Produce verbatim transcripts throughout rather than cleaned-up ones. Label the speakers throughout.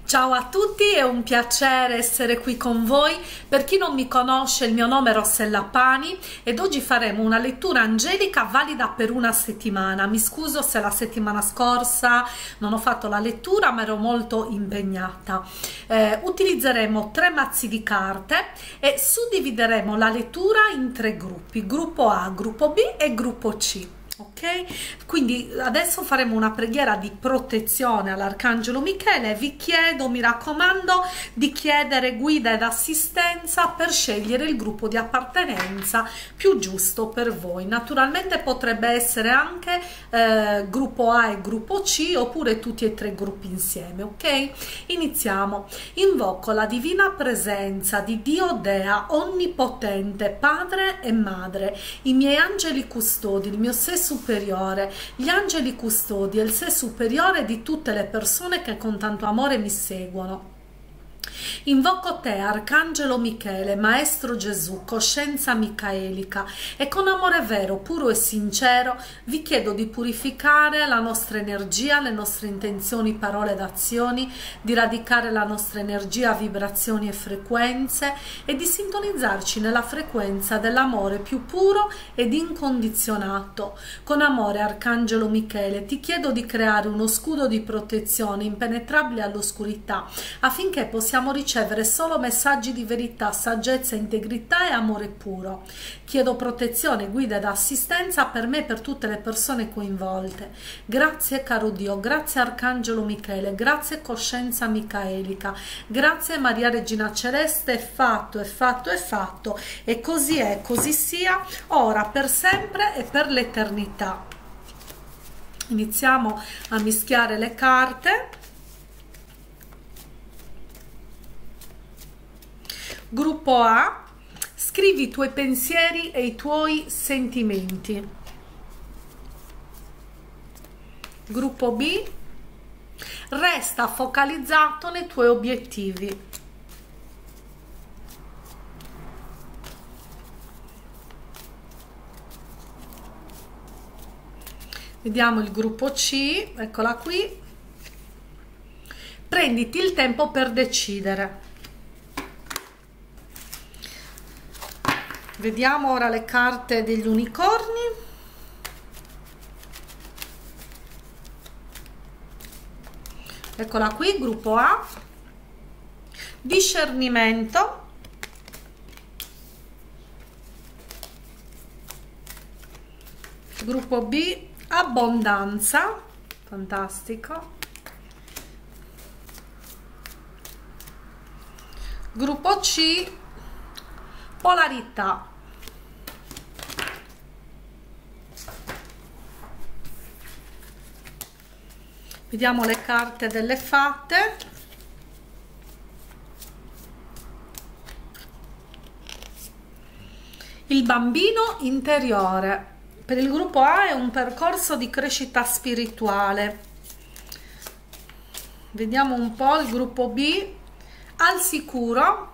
Speaker 1: Ciao a tutti, è un piacere essere qui con voi. Per chi non mi conosce, il mio nome è Rossella Pani ed oggi faremo una lettura angelica valida per una settimana. Mi scuso se la settimana scorsa non ho fatto la lettura, ma ero molto impegnata. Eh, utilizzeremo tre mazzi di carte e suddivideremo la lettura in tre gruppi: gruppo A, gruppo B e gruppo C. Ok, quindi adesso faremo una preghiera di protezione all'Arcangelo Michele. Vi chiedo, mi raccomando, di chiedere guida ed assistenza per scegliere il gruppo di appartenenza più giusto per voi. Naturalmente potrebbe essere anche eh, gruppo A e gruppo C, oppure tutti e tre gruppi insieme. Ok, iniziamo. Invoco la divina presenza di Dio Dea onnipotente, padre e madre, i miei angeli custodi, il mio sé superiore, gli angeli custodi e il sé superiore di tutte le persone che con tanto amore mi seguono. Invoco te, Arcangelo Michele, Maestro Gesù, coscienza micaelica, e con amore vero, puro e sincero vi chiedo di purificare la nostra energia, le nostre intenzioni, parole ed azioni, di radicare la nostra energia, vibrazioni e frequenze e di sintonizzarci nella frequenza dell'amore più puro ed incondizionato. Con amore, Arcangelo Michele, ti chiedo di creare uno scudo di protezione impenetrabile all'oscurità, affinché possiamo ricevere solo messaggi di verità, saggezza, integrità e amore puro. Chiedo protezione, guida ed assistenza per me e per tutte le persone coinvolte. Grazie caro Dio, grazie Arcangelo Michele, grazie coscienza micaelica, grazie Maria Regina Celeste. È fatto, è fatto, è fatto, e così è, così sia, ora, per sempre e per l'eternità. Iniziamo a mischiare le carte. Gruppo A, scrivi i tuoi pensieri e i tuoi sentimenti. Gruppo B, resta focalizzato nei tuoi obiettivi. Vediamo il gruppo C, eccola qui. Prenditi il tempo per decidere. Vediamo ora le carte degli unicorni. Eccola qui, gruppo A, discernimento. Gruppo B, abbondanza, fantastico. Gruppo C, polarità. Vediamo le carte delle fate. Il bambino interiore. Per il gruppo A è un percorso di crescita spirituale. Vediamo un po' il gruppo B, al sicuro.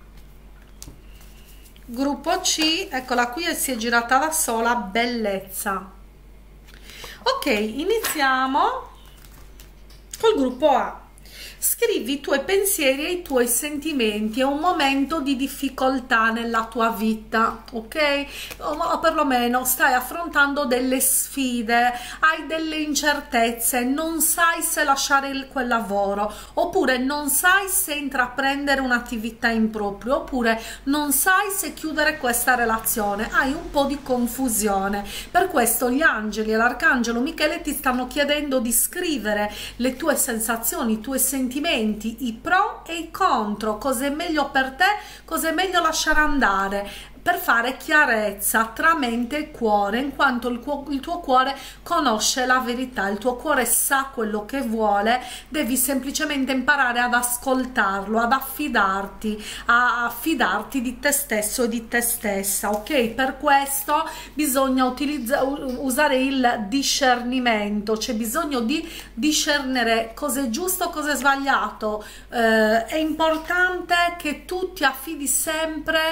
Speaker 1: Gruppo C, eccola qui, e si è girata da sola, bellezza. Ok, iniziamo col gruppo A. Scrivi i tuoi pensieri e i tuoi sentimenti. È un momento di difficoltà nella tua vita, ok? O perlomeno stai affrontando delle sfide, hai delle incertezze, non sai se lasciare il, quel lavoro, oppure non sai se intraprendere un'attività in proprio, oppure non sai se chiudere questa relazione, hai un po' di confusione. Per questo gli angeli e l'arcangelo Michele ti stanno chiedendo di scrivere le tue sensazioni, i tuoi sentimenti, i pro e i contro, cosa è meglio per te, cosa è meglio lasciare andare, per fare chiarezza tra mente e cuore, in quanto il, il tuo cuore conosce la verità, il tuo cuore sa quello che vuole, devi semplicemente imparare ad ascoltarlo, ad affidarti, a affidarti di te stesso e di te stessa, ok? Per questo bisogna utilizzare, usare il discernimento, c'è bisogno di discernere cosa è giusto, cosa è sbagliato. Eh, è importante che tu ti affidi sempre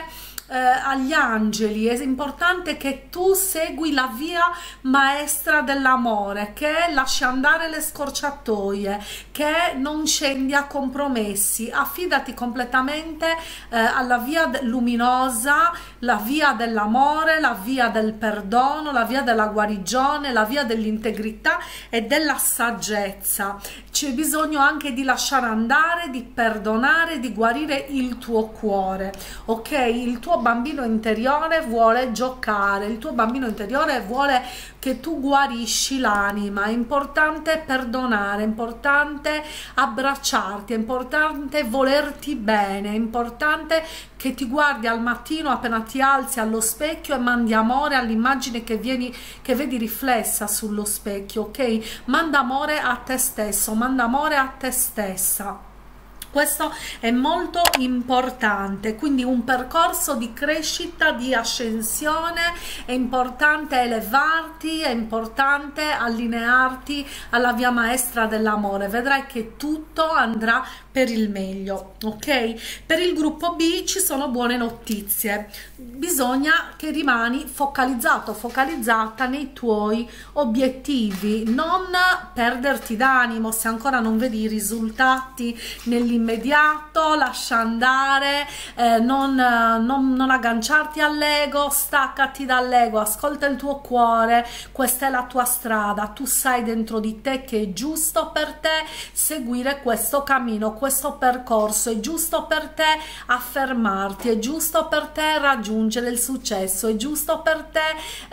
Speaker 1: eh, agli angeli, è importante che tu segui la via maestra dell'amore, che lasci andare le scorciatoie, che non scendi a compromessi, affidati completamente eh, alla via luminosa, la via dell'amore, la via del perdono, la via della guarigione, la via dell'integrità e della saggezza. C'è bisogno anche di lasciare andare, di perdonare, di guarire il tuo cuore, ok? Il tuo bambino interiore vuole giocare, il tuo bambino interiore vuole che tu guarisci l'anima. È importante perdonare, è importante abbracciarti, è importante volerti bene, è importante che ti guardi al mattino appena ti alzi allo specchio e mandi amore all'immagine che vieni, che vedi riflessa sullo specchio, ok? Manda amore a te stesso, manda amore a te stessa. Questo è molto importante, quindi un percorso di crescita, di ascensione, è importante elevarti, è importante allinearti alla via maestra dell'amore, vedrai che tutto andrà per il meglio, ok? Per il gruppo B ci sono buone notizie, bisogna che rimani focalizzato, focalizzata nei tuoi obiettivi, non perderti d'animo se ancora non vedi i risultati nell'immediato. Immediato, lascia andare, eh, non, non, non agganciarti all'ego, staccati dall'ego, ascolta il tuo cuore, questa è la tua strada, tu sai dentro di te che è giusto per te seguire questo cammino, questo percorso, è giusto per te affermarti, è giusto per te raggiungere il successo, è giusto per te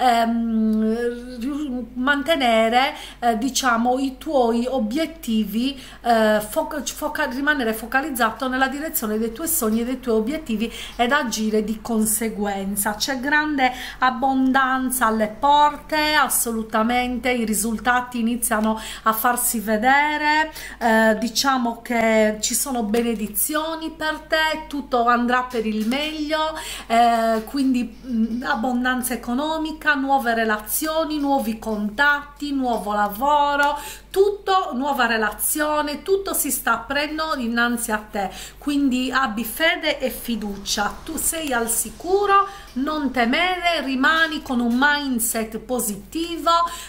Speaker 1: ehm, mantenere eh, diciamo i tuoi obiettivi, eh, foca, foca, rimanere focalizzato nella direzione dei tuoi sogni e dei tuoi obiettivi ed agire di conseguenza. C'è grande abbondanza alle porte, assolutamente, i risultati iniziano a farsi vedere, eh, diciamo che ci sono benedizioni per te, tutto andrà per il meglio, eh, quindi mh, abbondanza economica, nuove relazioni, nuovi contatti, nuovo lavoro, tutto, nuova relazione, tutto si sta aprendo innanzi a te, quindi abbi fede e fiducia, tu sei al sicuro, non temere, rimani con un mindset positivo,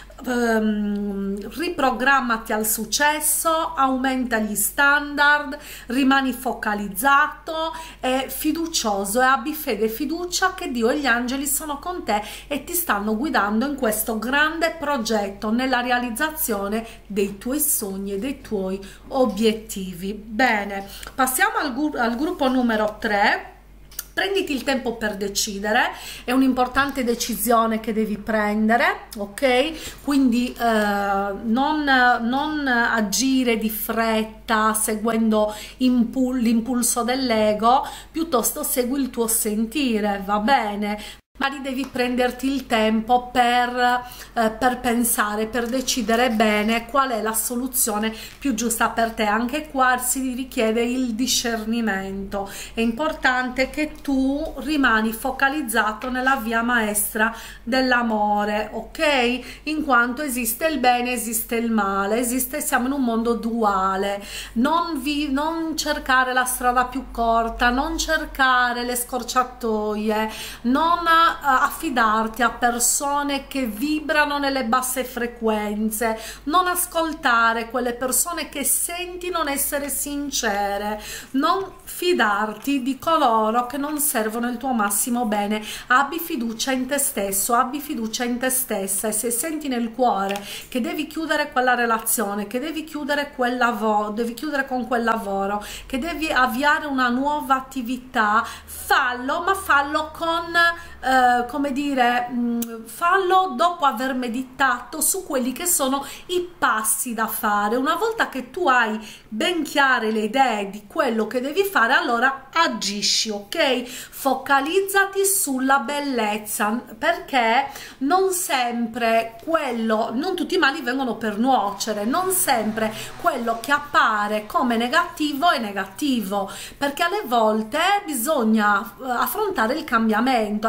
Speaker 1: ehm, riprogrammati al successo, aumenta gli standard, rimani focalizzato e fiducioso e abbi fede e fiducia che Dio e gli angeli sono con te e ti stanno guidando in questo grande progetto, nella realizzazione dei tuoi sogni e dei tuoi obiettivi. Bene, passiamo al, al gruppo numero tre. Prenditi il tempo per decidere, è un'importante decisione che devi prendere, ok? Quindi eh, non, non agire di fretta seguendo l'impulso dell'ego, piuttosto segui il tuo sentire, va bene? Magari devi prenderti il tempo per, eh, per pensare, per decidere bene qual è la soluzione più giusta per te. Anche qua si richiede il discernimento. È importante che tu rimani focalizzato nella via maestra dell'amore, ok? In quanto esiste il bene, esiste il male, esiste, siamo in un mondo duale. Non, vi, non cercare la strada più corta, non cercare le scorciatoie, non affidarti a persone che vibrano nelle basse frequenze, non ascoltare quelle persone che senti non essere sincere, non fidarti di coloro che non servono il tuo massimo bene. Abbi fiducia in te stesso, abbi fiducia in te stessa, e se senti nel cuore che devi chiudere quella relazione, che devi chiudere quel lavoro, devi chiudere con quel lavoro, che devi avviare una nuova attività, fallo, ma fallo con Uh, come dire, mh, fallo dopo aver meditato su quelli che sono i passi da fare. Una volta che tu hai ben chiare le idee di quello che devi fare, allora agisci, ok? Focalizzati sulla bellezza, perché non sempre quello, non tutti i mali vengono per nuocere, non sempre quello che appare come negativo è negativo, perché alle volte bisogna affrontare il cambiamento, alle volte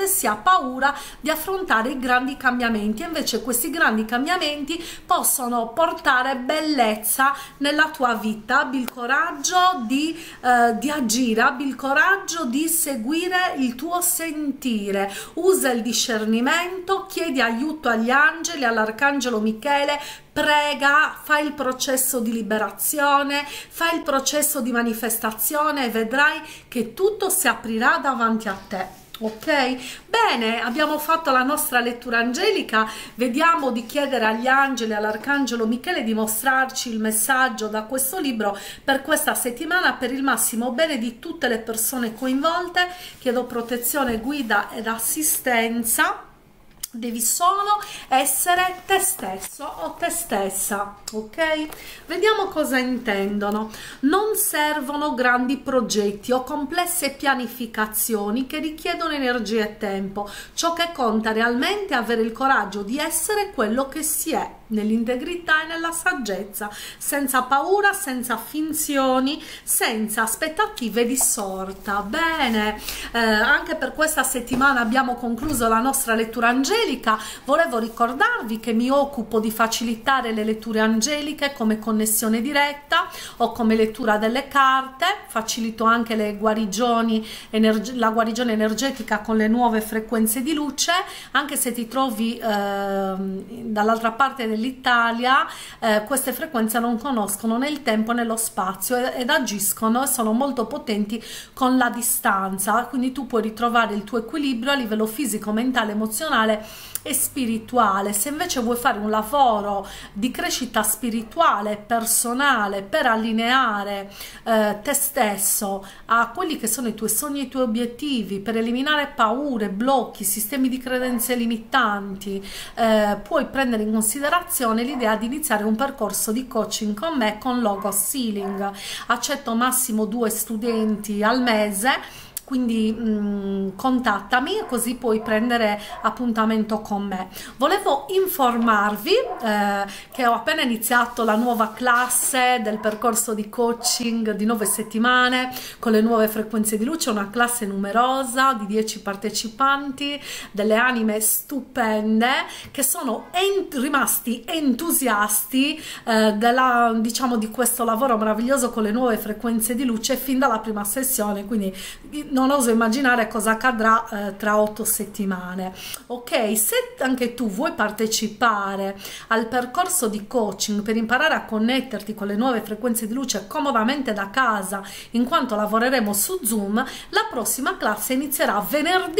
Speaker 1: volte si ha paura di affrontare i grandi cambiamenti, e invece questi grandi cambiamenti possono portare bellezza nella tua vita. Abbi il coraggio di, eh, di agire, abbi il coraggio di seguire il tuo sentire, usa il discernimento, chiedi aiuto agli angeli, all'arcangelo Michele, prega, fai il processo di liberazione, fai il processo di manifestazione e vedrai che tutto si aprirà davanti a te. Ok, bene, abbiamo fatto la nostra lettura angelica. Vediamo di chiedere agli angeli, all'arcangelo Michele, di mostrarci il messaggio da questo libro per questa settimana, per il massimo bene di tutte le persone coinvolte. Chiedo protezione, guida ed assistenza. Devi solo essere te stesso o te stessa, ok? Vediamo cosa intendono. Non servono grandi progetti o complesse pianificazioni che richiedono energia e tempo. Ciò che conta realmente è avere il coraggio di essere quello che si è, nell'integrità e nella saggezza, senza paura, senza finzioni, senza aspettative di sorta. Bene, eh, anche per questa settimana abbiamo concluso la nostra lettura angelica. Volevo ricordarvi che mi occupo di facilitare le letture angeliche come connessione diretta o come lettura delle carte. Facilito anche le guarigioni, la guarigione energetica con le nuove frequenze di luce. Anche se ti trovi eh, dall'altra parte dell'Italia, eh, queste frequenze non conoscono né il tempo né lo spazio ed, ed agiscono e sono molto potenti con la distanza, quindi tu puoi ritrovare il tuo equilibrio a livello fisico, mentale, emozionale e spirituale. Se invece vuoi fare un lavoro di crescita spirituale, personale, per allineare eh, te stesso a quelli che sono i tuoi sogni e i tuoi obiettivi, per eliminare paure, blocchi, sistemi di credenze limitanti, eh, puoi prendere in considerazione l'idea di iniziare un percorso di coaching con me con Logos Healing. Accetto massimo due studenti al mese, quindi mh, contattami così puoi prendere appuntamento con me. Volevo informarvi eh, che ho appena iniziato la nuova classe del percorso di coaching di nove settimane con le nuove frequenze di luce, una classe numerosa di dieci partecipanti, delle anime stupende che sono ent rimasti entusiasti eh, della, diciamo, di questo lavoro meraviglioso con le nuove frequenze di luce fin dalla prima sessione, quindi non oso immaginare cosa accadrà eh, tra otto settimane. Ok, se anche tu vuoi partecipare al percorso di coaching per imparare a connetterti con le nuove frequenze di luce comodamente da casa, in quanto lavoreremo su Zoom, la prossima classe inizierà venerdì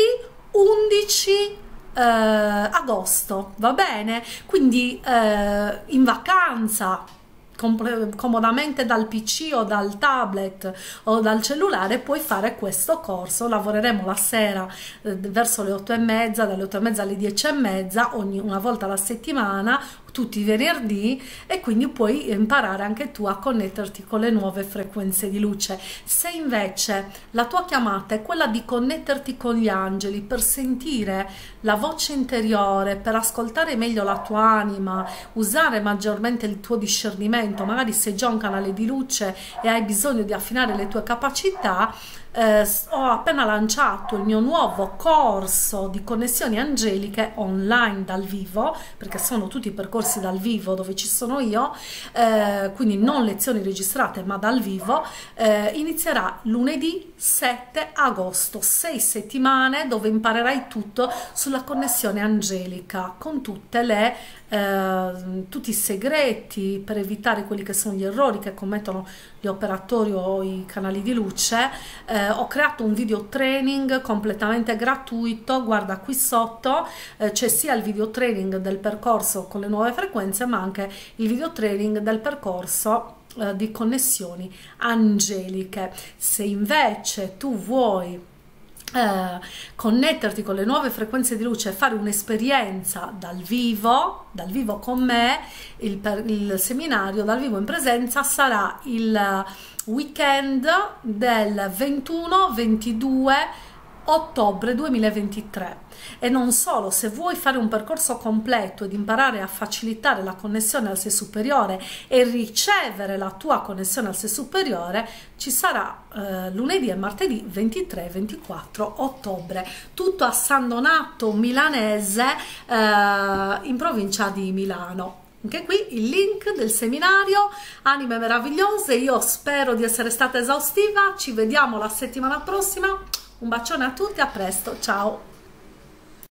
Speaker 1: undici eh, agosto, va bene? Quindi eh, in vacanza, comodamente dal P C o dal tablet o dal cellulare, puoi fare questo corso. Lavoreremo la sera eh, verso le otto e mezza, dalle otto e mezza alle dieci e mezza, ogni una volta alla settimana, tutti i venerdì, e quindi puoi imparare anche tu a connetterti con le nuove frequenze di luce. Se invece la tua chiamata è quella di connetterti con gli angeli per sentire la voce interiore, per ascoltare meglio la tua anima, usare maggiormente il tuo discernimento, magari sei già un canale di luce e hai bisogno di affinare le tue capacità, Eh, ho appena lanciato il mio nuovo corso di connessioni angeliche online dal vivo, perché sono tutti percorsi dal vivo dove ci sono io, eh, quindi non lezioni registrate ma dal vivo. Eh, inizierà lunedì sette agosto, sei settimane dove imparerai tutto sulla connessione angelica, con tutte le eh, tutti i segreti per evitare quelli che sono gli errori che commettono gli operatori o i canali di luce. Eh, ho creato un video training completamente gratuito, guarda qui sotto, eh, c'è sia il video training del percorso con le nuove frequenze ma anche il video training del percorso eh, di connessioni angeliche. Se invece tu vuoi Eh, connetterti con le nuove frequenze di luce e fare un'esperienza dal vivo, dal vivo con me, il, per, il seminario dal vivo in presenza sarà il weekend del ventuno, ventidue ottobre duemilaventitré. E non solo, se vuoi fare un percorso completo ed imparare a facilitare la connessione al sé superiore e ricevere la tua connessione al sé superiore, ci sarà eh, lunedì e martedì ventitré e ventiquattro ottobre, tutto a San Donato Milanese, eh, in provincia di Milano. Anche qui il link del seminario Anime Meravigliose. Io spero di essere stata esaustiva, ci vediamo la settimana prossima, un bacione a tutti, a presto, ciao!